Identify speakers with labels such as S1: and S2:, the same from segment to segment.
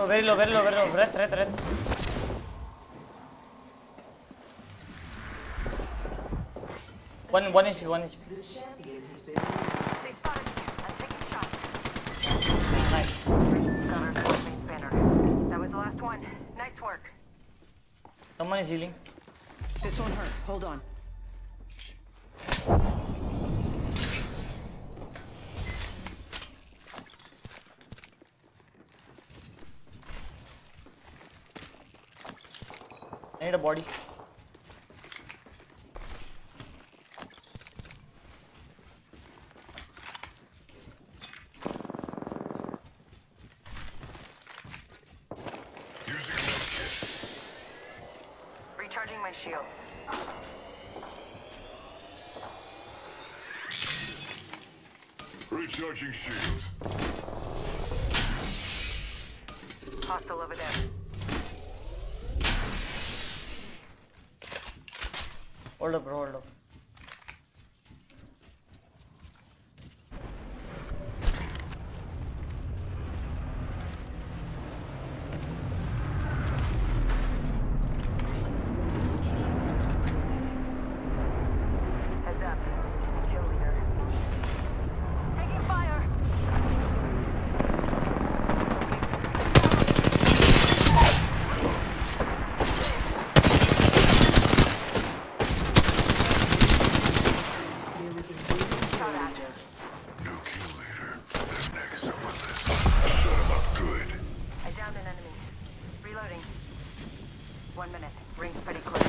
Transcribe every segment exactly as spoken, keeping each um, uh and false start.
S1: very low, very low, very low. Breath, breath, breath. One, one H P, one H P.
S2: The champion has been.
S3: They spotted you. I'm taking shots.
S1: Nice.
S3: Got our squad main banner. That was the last one. Nice work.
S1: Someone is healing.
S2: This won't hurt. Hold on.
S1: I need a body.
S3: Recharging my shields.
S4: Recharging shields.
S3: Hostile over there.
S1: Hold up, bro, hold up.
S3: Heads up. Kill leader. Taking fire.
S2: There is a new
S3: Shot at.
S4: New kill leader. The next on my list. Shut him up good.
S3: I downed an enemy. Reloading. One minute. Ring's pretty close.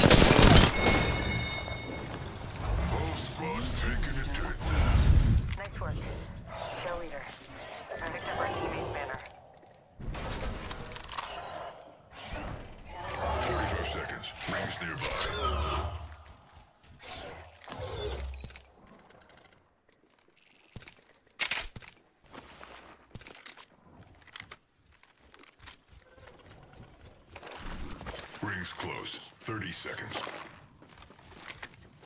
S4: Whole squad's taking a dirt now.
S3: Nice work. Kill leader. I picked up our teammate's banner.
S4: forty-five seconds. Rings nearby. Rings close. thirty seconds.